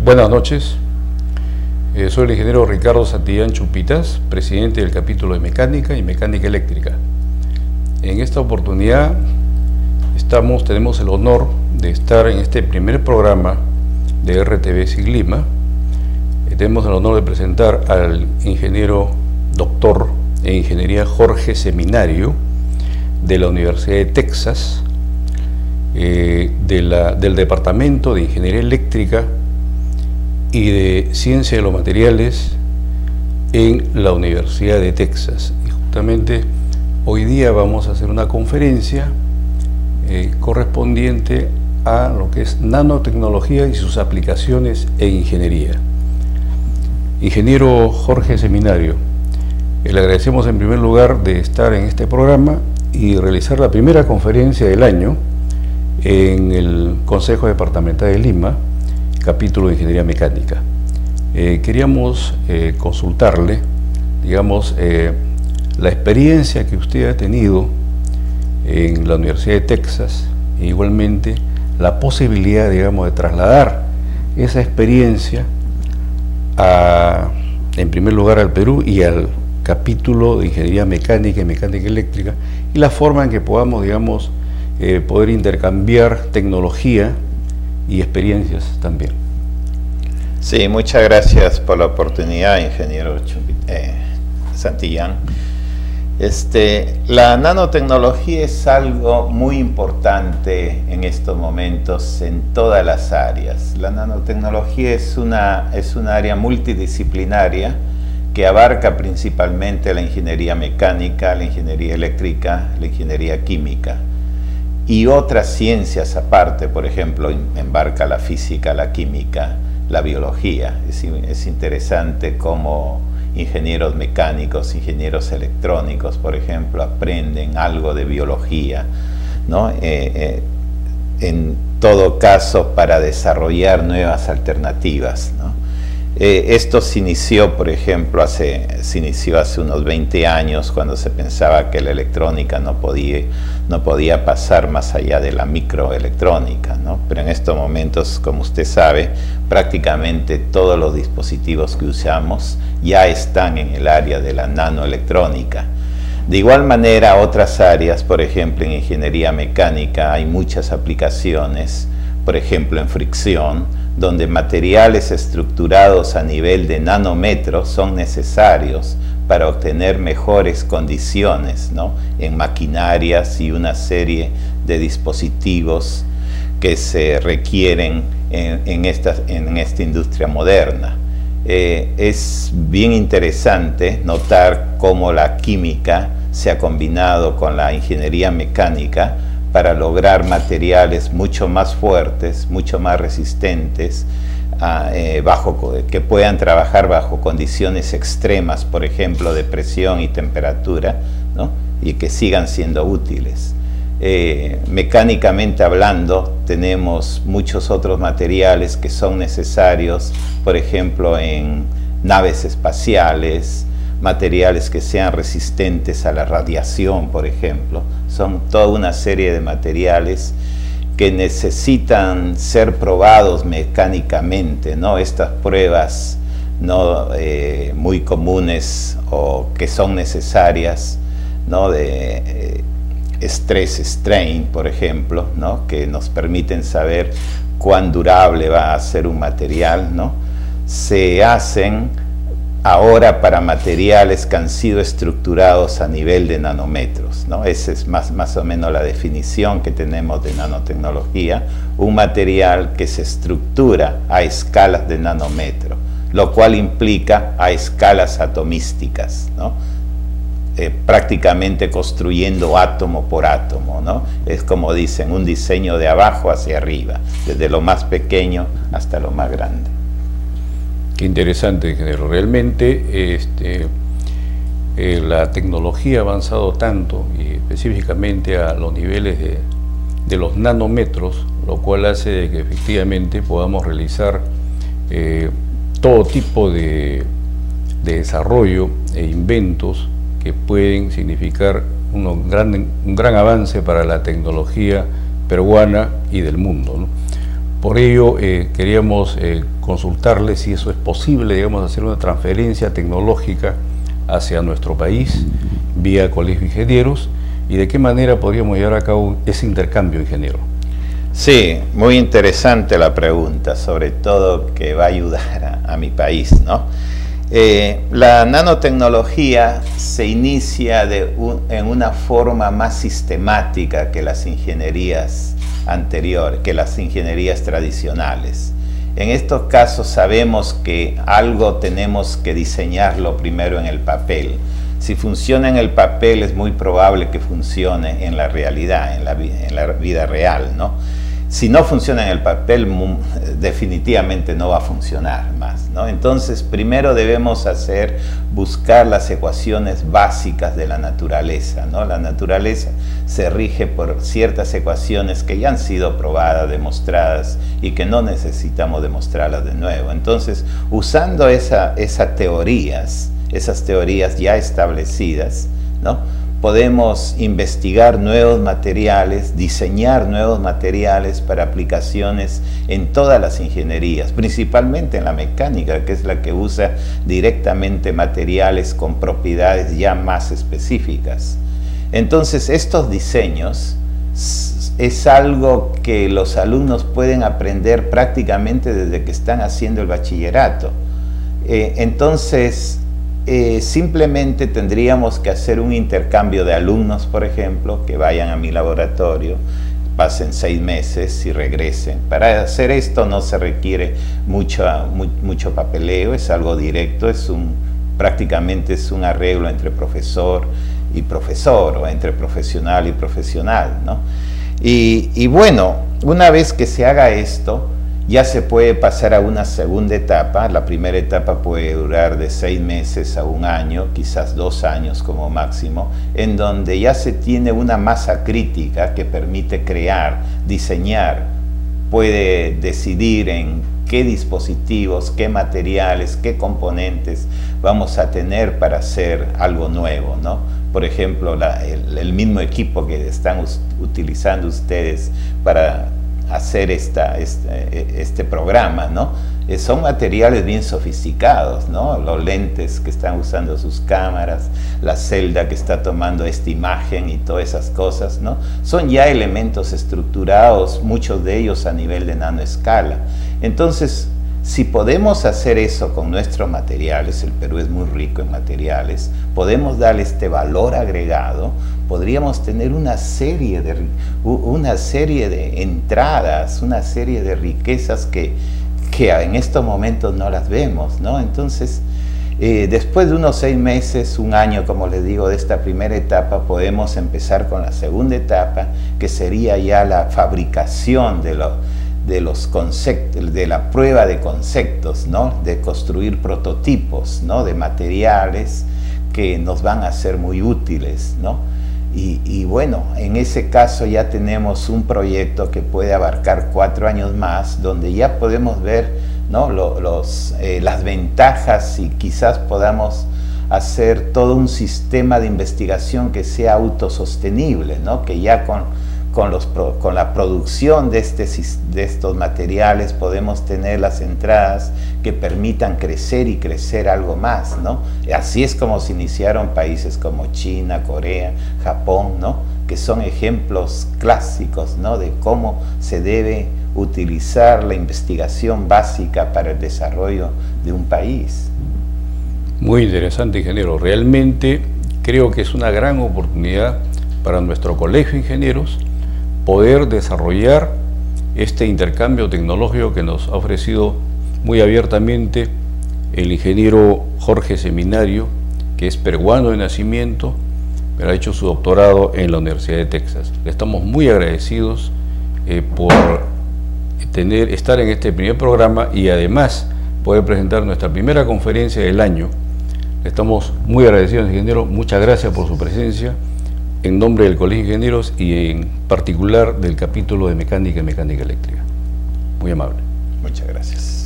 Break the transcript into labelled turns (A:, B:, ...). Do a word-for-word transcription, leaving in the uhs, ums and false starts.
A: Buenas noches, eh, soy el ingeniero Ricardo Santillán Chupitas, presidente del capítulo de Mecánica y Mecánica Eléctrica. En esta oportunidad estamos, tenemos el honor de estar en este primer programa de R T V Siglima. Eh, tenemos el honor de presentar al ingeniero doctor en Ingeniería Jorge Seminario de la Universidad de Texas, eh, de la, del Departamento de Ingeniería Eléctrica y de Ciencia de los Materiales en la Universidad de Texas. Y justamente hoy día vamos a hacer una conferencia eh, correspondiente a lo que es nanotecnología y sus aplicaciones en ingeniería. Ingeniero Jorge Seminario, eh, le agradecemos en primer lugar de estar en este programa y realizar la primera conferencia del año en el Consejo Departamental de Lima, capítulo de Ingeniería Mecánica. Eh, queríamos eh, consultarle, digamos, eh, la experiencia que usted ha tenido en la Universidad de Texas e igualmente la posibilidad, digamos, de trasladar esa experiencia a, en primer lugar al Perú y al capítulo de Ingeniería Mecánica y Mecánica Eléctrica, y la forma en que podamos, digamos, eh, poder intercambiar tecnología y experiencias también.
B: Sí, muchas gracias por la oportunidad, ingeniero eh, Santillán. Este, la nanotecnología es algo muy importante en estos momentos en todas las áreas. La nanotecnología es una, es una área multidisciplinaria que abarca principalmente la ingeniería mecánica, la ingeniería eléctrica, la ingeniería química y otras ciencias aparte. Por ejemplo, embarca la física, la química, la biología. Es, es interesante cómo ingenieros mecánicos, ingenieros electrónicos, por ejemplo, aprenden algo de biología, ¿no? Eh, eh, en todo caso, para desarrollar nuevas alternativas, ¿no? Eh, esto se inició, por ejemplo, hace, se inició hace unos veinte años, cuando se pensaba que la electrónica no podía, no podía pasar más allá de la microelectrónica, ¿no? Pero en estos momentos, como usted sabe, prácticamente todos los dispositivos que usamos ya están en el área de la nanoelectrónica. De igual manera, otras áreas, por ejemplo, en ingeniería mecánica hay muchas aplicaciones, por ejemplo, en fricción, donde materiales estructurados a nivel de nanómetros son necesarios para obtener mejores condiciones, ¿no? En maquinarias y una serie de dispositivos que se requieren en, en, esta, en esta industria moderna. Eh, es bien interesante notar cómo la química se ha combinado con la ingeniería mecánica para lograr materiales mucho más fuertes, mucho más resistentes, uh, eh, bajo, que puedan trabajar bajo condiciones extremas, por ejemplo, de presión y temperatura, ¿no? Y que sigan siendo útiles. Eh, mecánicamente hablando, tenemos muchos otros materiales que son necesarios, por ejemplo, en naves espaciales, materiales que sean resistentes a la radiación, por ejemplo. Son toda una serie de materiales que necesitan ser probados mecánicamente, ¿no? Estas pruebas, ¿no? eh, muy comunes o que son necesarias, ¿no? De eh, stress strain, por ejemplo, ¿no? Que nos permiten saber cuán durable va a ser un material, ¿no? Se hacen ahora para materiales que han sido estructurados a nivel de nanómetros, ¿no? Esa es más, más o menos la definición que tenemos de nanotecnología, un material que se estructura a escalas de nanómetro, lo cual implica a escalas atomísticas, ¿no? Eh, prácticamente construyendo átomo por átomo, ¿no? Es como dicen, un diseño de abajo hacia arriba, desde lo más pequeño hasta lo más grande.
A: Qué interesante, ingeniero. Realmente este, eh, la tecnología ha avanzado tanto, y específicamente a los niveles de, de los nanómetros, lo cual hace de que efectivamente podamos realizar eh, todo tipo de, de desarrollo e inventos que pueden significar un gran, un gran avance para la tecnología peruana y del mundo, ¿no? Por ello, eh, queríamos eh, consultarle si eso es posible, digamos, hacer una transferencia tecnológica hacia nuestro país vía Colegio de Ingenieros, y de qué manera podríamos llevar a cabo ese intercambio, ingeniero.
B: Sí, muy interesante la pregunta, sobre todo que va a ayudar a, a mi país, ¿no? Eh, la nanotecnología se inicia de un, en una forma más sistemática que las ingenierías anteriores, que las ingenierías tradicionales. En estos casos sabemos que algo tenemos que diseñarlo primero en el papel. Si funciona en el papel, es muy probable que funcione en la realidad, en la, en la vida real, ¿no? Si no funciona en el papel, definitivamente no va a funcionar más, ¿no? Entonces, primero debemos hacer, buscar las ecuaciones básicas de la naturaleza, ¿no? La naturaleza se rige por ciertas ecuaciones que ya han sido probadas, demostradas, y que no necesitamos demostrarlas de nuevo. Entonces, usando esa, esas teorías, esas teorías ya establecidas, ¿no?, podemos investigar nuevos materiales, diseñar nuevos materiales para aplicaciones en todas las ingenierías, principalmente en la mecánica, que es la que usa directamente materiales con propiedades ya más específicas. Entonces, estos diseños es algo que los alumnos pueden aprender prácticamente desde que están haciendo el bachillerato. Eh, entonces, Eh, simplemente tendríamos que hacer un intercambio de alumnos, por ejemplo, que vayan a mi laboratorio, pasen seis meses y regresen. Para hacer esto no se requiere mucho, mu mucho papeleo, es algo directo, es un, prácticamente es un arreglo entre profesor y profesor, o entre profesional y profesional, ¿no? Y, y bueno, una vez que se haga esto, ya se puede pasar a una segunda etapa. La primera etapa puede durar de seis meses a un año, quizás dos años como máximo, en donde ya se tiene una masa crítica que permite crear, diseñar, puede decidir en qué dispositivos, qué materiales, qué componentes vamos a tener para hacer algo nuevo, ¿no? Por ejemplo, la, el, el mismo equipo que están utilizando ustedes para hacer esta, este, este programa, ¿no? Eh, son materiales bien sofisticados, ¿no? Los lentes que están usando sus cámaras, la celda que está tomando esta imagen y todas esas cosas, ¿no? Son ya elementos estructurados, muchos de ellos a nivel de nanoescala. Entonces, si podemos hacer eso con nuestros materiales, el Perú es muy rico en materiales, podemos darle este valor agregado, podríamos tener una serie de, una serie de entradas, una serie de riquezas que, que en estos momentos no las vemos, ¿no? Entonces, eh, después de unos seis meses, un año, como les digo, de esta primera etapa, podemos empezar con la segunda etapa, que sería ya la fabricación de los de los conceptos, de la prueba de conceptos, ¿no? De construir prototipos, ¿no? De materiales que nos van a ser muy útiles, ¿no? Y, y bueno, en ese caso ya tenemos un proyecto que puede abarcar cuatro años más, donde ya podemos ver, ¿no? Los, los, eh, las ventajas, y quizás podamos hacer todo un sistema de investigación que sea autosostenible, ¿no? Que ya con Con, los, con la producción de, este, de estos materiales podemos tener las entradas que permitan crecer y crecer algo más, ¿no? Así es como se iniciaron países como China, Corea, Japón, ¿no? Que son ejemplos clásicos, ¿no? De cómo se debe utilizar la investigación básica para el desarrollo de un país.
A: Muy interesante, ingeniero. Realmente creo que es una gran oportunidad para nuestro Colegio de Ingenieros poder desarrollar este intercambio tecnológico que nos ha ofrecido muy abiertamente el ingeniero Jorge Seminario, que es peruano de nacimiento, pero ha hecho su doctorado en la Universidad de Texas. Le estamos muy agradecidos eh, por tener, estar en este primer programa y además poder presentar nuestra primera conferencia del año. Le estamos muy agradecidos, ingeniero. Muchas gracias por su presencia, en nombre del Colegio de Ingenieros y en particular del capítulo de Mecánica y Mecánica Eléctrica. Muy amable.
B: Muchas gracias.